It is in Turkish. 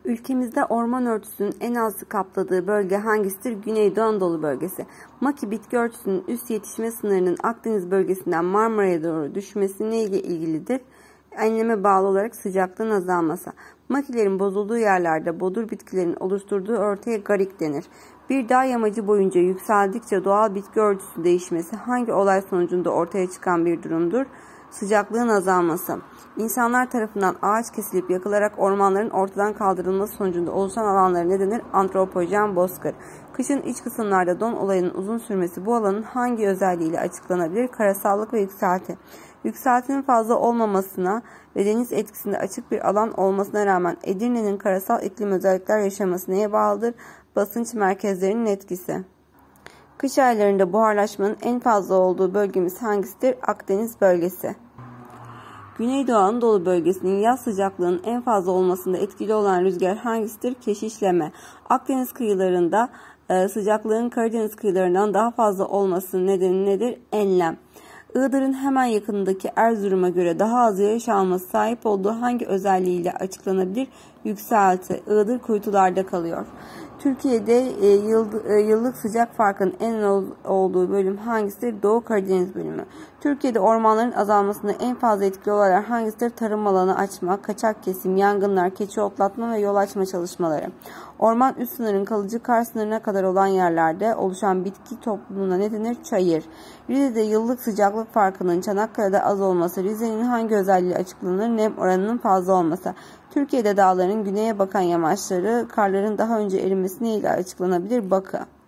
Ülkemizde orman örtüsünün en az kapladığı bölge hangisidir? Güneydoğu Anadolu bölgesi. Maki bitki örtüsünün üst yetişme sınırının Akdeniz bölgesinden Marmara'ya doğru düşmesi neyle ilgilidir? Enleme bağlı olarak sıcaklığın azalması. Makilerin bozulduğu yerlerde bodur bitkilerin oluşturduğu örtüye garik denir. Bir dağ yamacı boyunca yükseldikçe doğal bitki örtüsü değişmesi hangi olay sonucunda ortaya çıkan bir durumdur? Sıcaklığın azalması. İnsanlar tarafından ağaç kesilip yakılarak ormanların ortadan kaldırılması sonucunda oluşan alanlara ne denir? Antropojen bozkır. Kışın iç kısımlarda don olayının uzun sürmesi bu alanın hangi özelliğiyle açıklanabilir? Karasallık ve yükselti. Yükseltinin fazla olmamasına ve deniz etkisinde açık bir alan olmasına rağmen Edirne'nin karasal iklim özellikler yaşaması neye bağlıdır? Basınç merkezlerinin etkisi. Kış aylarında buharlaşmanın en fazla olduğu bölgemiz hangisidir? Akdeniz bölgesi. Güneydoğu Anadolu bölgesinin yaz sıcaklığının en fazla olmasında etkili olan rüzgar hangisidir? Keşişleme. Akdeniz kıyılarında sıcaklığın Karadeniz kıyılarından daha fazla olmasının nedeni nedir? Enlem. Iğdır'ın hemen yakınındaki Erzurum'a göre daha az yağış alması sahip olduğu hangi özelliğiyle açıklanabilir? Yükselti. Iğdır kuytularda kalıyor. Türkiye'de yıllık sıcak farkının en olduğu bölüm hangisidir? Doğu Karadeniz bölümü. Türkiye'de ormanların azalmasında en fazla etkili olaylar hangisidir? Tarım alanı açma, kaçak kesim, yangınlar, keçi otlatma ve yol açma çalışmaları. Orman üst sınırın kalıcı kar sınırına kadar olan yerlerde oluşan bitki topluluğuna ne denir? Çayır. Rize'de yıllık sıcaklık farkının Çanakkale'de az olması Rize'nin hangi özelliği açıklanır? Nem oranının fazla olması. Türkiye'de dağların güneye bakan yamaçları karların daha önce erimesi neyle açıklanabilir? Bakı.